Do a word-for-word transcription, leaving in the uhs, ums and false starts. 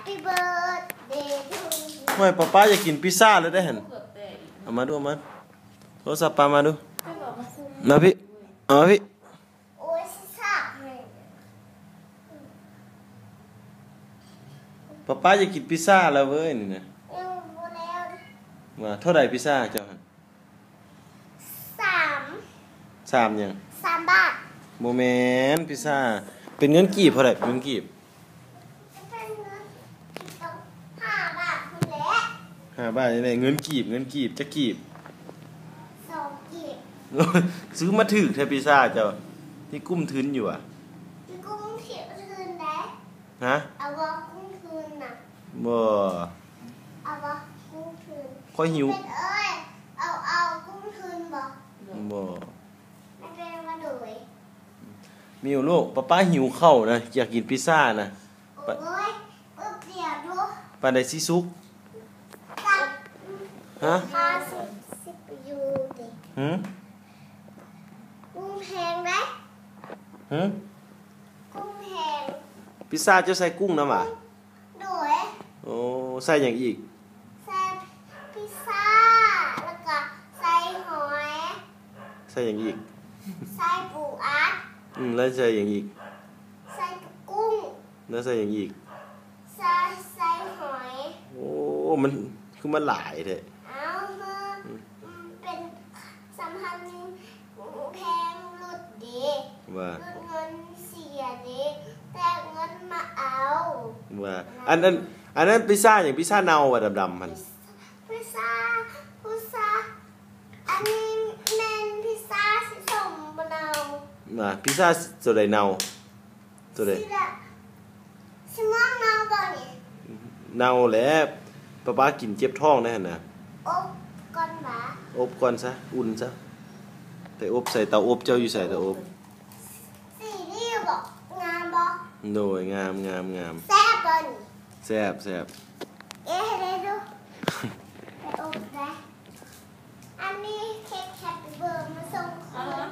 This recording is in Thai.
Happy birthday to you ไม่ป้าป้าอยากกินพิซซ่าเลยได้เห็นเอามาดูมาโทรศัพท์ปามาดูมาพี่เอามาพี่โอ้ยพิซซ่าป้าป้าอยากกินพิซซ่าแล้วเว้ยนี่นะยังบ่แล้วว่าเท่าไหร่พิซซ่าเจ้าหันสามสามยังสามบาทโมเมนต์พิซซ่าเป็นเงินกีบเท่าไหร่เป็นเงินกีบเป็นเงินต้องห้าบาทคุณแหละห้าบาทนี่แหละเงินกีบเงินกีบจะกีบสองกีบซื้อมาถึกแทพิซซ่าเจ้าที่กุ้มทึนอยู่อ่ะที่กุ้งเขียวคืนได้ฮะเอาว่ากุ้งคืนน่ะบ่เอาว่ากุ้งคืนค่อยหิวเป็นเอ้ยเอาเอากุ้งคืนบ่บ่ไม่เป็นว่าโดยมีอยู่ลูกป้าป้าหิวข้าวนะอยากกินพิซซ่านะโอ้ยเออเดี๋ยวดูปาได้ซิซุกฮะห้าสิบสิบยูดิหืมกุ้งแพงไหมหืมกุ้งแพงพิซซ่าจะใส่กุ้งนะหมาโดยโอ้ใส่อย่างอีกใส่พิซซ่าแล้วก็ใส่หอยใส่อย่างอีกใส่ปูอัดอืมแล้วใส่อย่างอีกใส่กุ้งแล้วใส่อย่างอีกใส่ใส่หอยโอ้มันคือมันหลายแท้เอาเถอะเป็นสัมพันธ์แพงรุดดีว่ารุดเงินเสียดีแต่เงินมาเอาว่าอันนั้นอันนั้นพิซซ่าอย่างพิซซ่าเน่าอ่ะดำๆมันพิซซ่าพิซซ่าอันนี้แมนพิซซ่าสีส้มมะนาวมาพิซซ่าตัวใดเน่าตัวใดสีม่วงเน่าบ่เนี่ยเน่าแล้วป้าป้ากินเจ็บท้องแน่นะอบก่อนหมาอบก่อนซะอุ่นซะแต่อบใส่เตาอบเจ้าอยู่ใส่เตาอบสีนี่บอกงามบ่โดยงามงามงามแซ่บบ่นี่แซ่บแซ่บเอ๊ะให้ได้ดูไปอบได้อันนี้เค้กแฮปปี้เบิร์ดมาส่งคืน